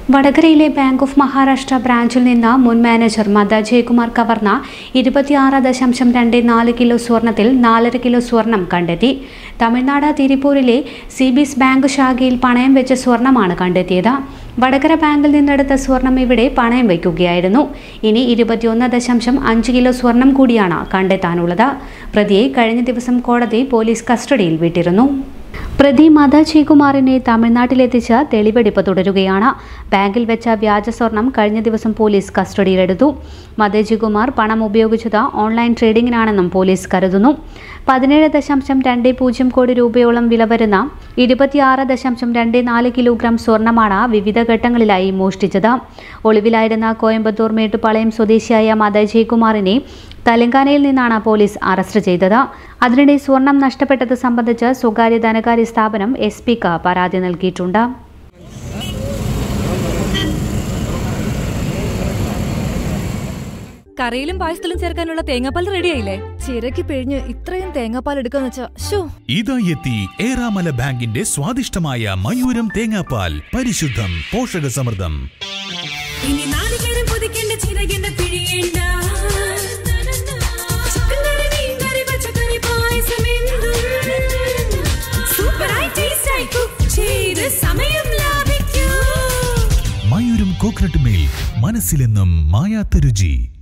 വടകരയിലെ bank of Maharashtra ബ്രാഞ്ചിൽ നിന്ന് മുൻ മാനേജർ മദ ജയകുമാർ കവർന്ന 26.24 കിലോ സ്വർണത്തിൽ 4.5 കിലോ സ്വർണം കണ്ടെത്തി. തമിഴ്നാട് തിരുപ്പൂരിലെ സിബിസ് ബാങ്ക് ശാഖയിൽ പണയം വെച്ച സ്വർണമാണ് കണ്ടെത്തിയത്. വടകര ബാങ്കിൽ നിന്നെടുത്ത സ്വർണം ഇവിടെ പണയം വയ്ക്കുകയായിരുന്നു. ഇനി 21.5 കിലോ സ്വർണം കൂടിയാണ് കണ്ടെത്താനുള്ളത്. പ്രതിയെ കഴിഞ്ഞ ദിവസം കോടതി പോലീസ് കസ്റ്റഡിയിൽ വിട്ടിരുന്നു. പ്രതി മദ ജയകുമാറിനെ തമിഴ്നാട്ടിലെത്തിച്ച് തെളിവെടുപ്പ് തുടരുകയാണ്. ബാങ്കിൽ വെച്ച വ്യാജ സ്വർണം കഴിഞ്ഞ ദിവസം പോലീസ് കസ്റ്റഡിയിലെടുത്തു. മദ ജയകുമാർ പണം ഉപയോഗിച്ചത് ഓൺലൈൻ ട്രേഡിംഗിനാണെന്നും പോലീസ് കരുതുന്നു. 17.20 കോടി രൂപയോളം വില വരുന്ന 26.24 കിലോഗ്രാം സ്വർണമാണ് വിവിധ ഘട്ടങ്ങളിലായി മോഷ്ടിച്ചത്. ഒളിവിലായിരുന്ന കോയമ്പത്തൂർ മേട്ടുപ്പാളയം സ്വദേശിയായ മദ ജയകുമാറിനെ തെലങ്കാനയിൽ നിന്നാണ് പോലീസ് അറസ്റ്റ് ചെയ്തത്. അതിനിടെ സ്വർണം നഷ്ടപ്പെട്ടത് സംബന്ധിച്ച് സ്വകാര്യ ധനകാര്യ സ്ഥാപനം SP-ക്ക് പരാതി നൽകിയിട്ടുണ്ട്. കറിയിലും പായസത്തിലും ചേർക്കാനുള്ള തേങ്ങാപ്പാൽ റെഡിയായില്ലേ? ചിരക്കി പിഴിഞ്ഞ് ഇത്രയും തേങ്ങാപ്പാൽ എടുക്കാന്ന് വെച്ചാ ഇതാ എത്തി ഏറാമല ബാങ്കിന്റെ സ്വാദിഷ്ടമായ മയൂരം തേങ്ങാപ്പാൽ. പരിശുദ്ധം, പോഷക സമൃദ്ധം. മയൂരം കോക്കനട്ട് മിൽക്ക്, മനസ്സിലെന്നും മായാത്ത രുചി.